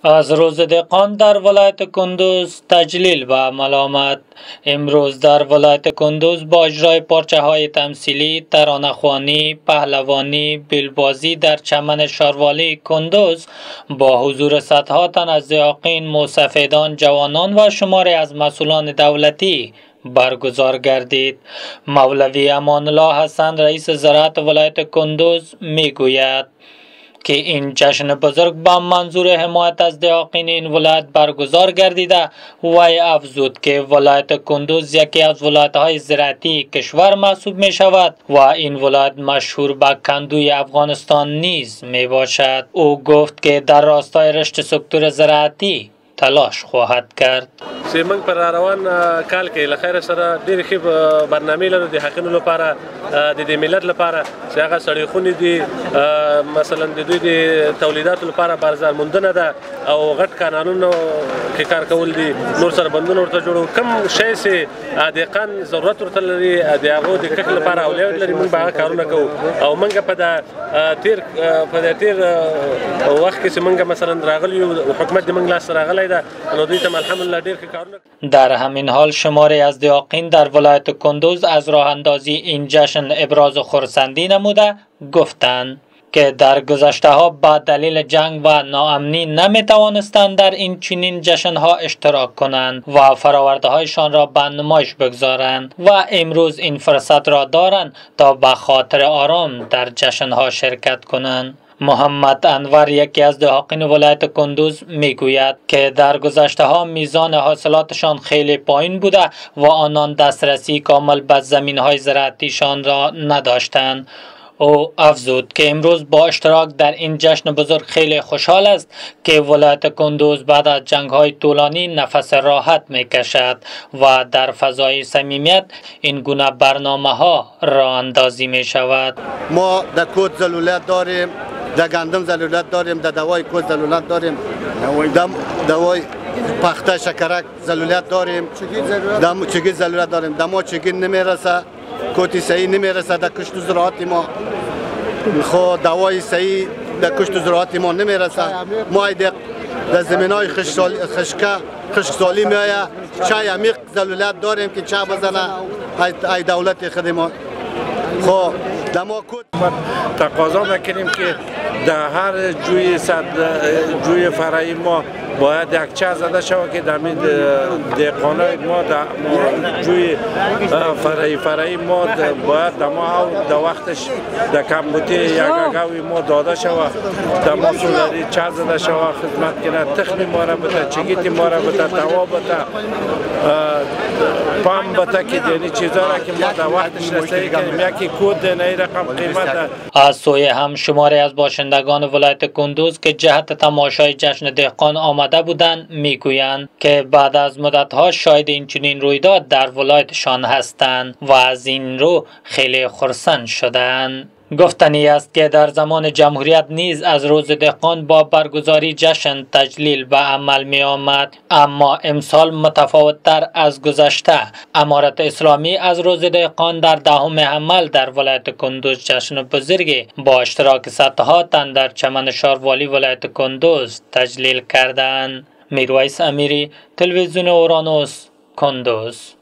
از روز دهقان در ولایت کندوز تجلیل و ملامت. امروز در ولایت کندوز با اجرای پارچه های تمثیلی، ترانه‌خوانی، پهلوانی، بیلبازی در چمن شاروالی کندوز با حضور صدها تن از دهقان، موسفیدان، جوانان و شماری از مسئولان دولتی برگزار گردید. مولوی امان الله حسن رئیس زراعت ولایت کندوز میگوید که این جشن بزرگ با منظور حمایت از دهقان این ولایت برگزار گردیده و افزود که ولایت کندوز یکی از ولایت‌های زراعتی کشور محسوب می شود و این ولایت مشهور به کندوی افغانستان نیز می باشد. او گفت که در راستای رشد سکتور زراعتی تلاش خواهد کرد. موږ پر روان کال کې له خیر سره ډېرې ښې برنامې لرو د حقونو لپاره، د دې ملت لپاره چې هغه سړیخونې دي، مثلا د دوی د تولیداتو لپاره بازار موندنه ده او غټ کانالونو کې کار کول دي، نور سره بندونه ورته جوړو. کوم شی چې دهقان ضرورت ورته لري د هغو د کښت لپاره اولویت لري، موږ به هغه کارونه کوو. او موږ په دې تېر وخت کې چې موږ مثلا راغلي یو، حکومت د موږ لاسته راغلی ده، نو دوی ته الحمدلله ډېر ښه کارونه. در همین حال شماری از دهقان در ولایت کندوز از راه اندازی این جشن ابراز خرسندی نموده گفتند که در گذشته ها با دلیل جنگ و ناامنی نمی توانستند در این چنین جشن ها اشتراک کنند و فراورده هایشان را به نمایش بگذارند و امروز این فرصت را دارند تا به خاطر آرام در جشن ها شرکت کنند. محمد انور یکی از دهقان ولایت کندوز میگوید که در گذشته ها میزان حاصلاتشان خیلی پایین بوده و آنان دسترسی کامل به زمین های زراعتیشان را نداشتند. او افزود که امروز با اشتراک در این جشن بزرگ خیلی خوشحال است که ولایت کندوز بعد از جنگ های طولانی نفس راحت می کشد و در فضای صمیمیت این گونه برنامه ها راه اندازی می شود. ما در کود ضلالت داریم، در گندم ضلالت داریم، در دوای کود ضلالت داریم، دوای پخته شکرک ضلالت داریم، چگی ضلالت داریم. دما چگی نمیرسه، کوتی صحیح نمیرسه در کشت زراعت ما، خود دوای صحیح در کشت زراعت ما نمیرسه. ما در زمین های خشکسالی میآید، چای عمیق ضلالت داریم که چای بزنه ای دولت خدمات. خب دما کود تقاضا میکنیم که در هر جوی فرعی ما باید یک چه زده شود که در دهقانای ما در جوی فرعی ما باید در وقتش در کمبوتی یک اگوی ما داده شود، در ما سولاری چه زده شود خدمت کنه، تخمی ما را بده، چگیتی ما را بده، توا بده، پام بده، که یعنی چیزا را که ما در وقتش رسیدگی کنیم. یکی کود نهی رقم قیمت. از سوی هم شماری از باشندگان ولایت کندوز که جهت تماشای جشن دهقان آمده بودند میگویند که بعد از مدت‌ها شاهد این چنین رویداد در ولایتشان هستند و از این رو خیلی خرسند شدند. گفتنی است که در زمان جمهوریت نیز از روز دهقان با برگزاری جشن تجلیل به عمل می آمد، اما امسال متفاوت‌تر از گذشته. امارت اسلامی از روز دهقان در 10 حمل در ولایت کندوز جشن بزرگی با اشتراک صدها تن در چمن شاروالی ولایت کندوز تجلیل کردند. میرویس امیری، تلویزیون اورانوس، کندوز.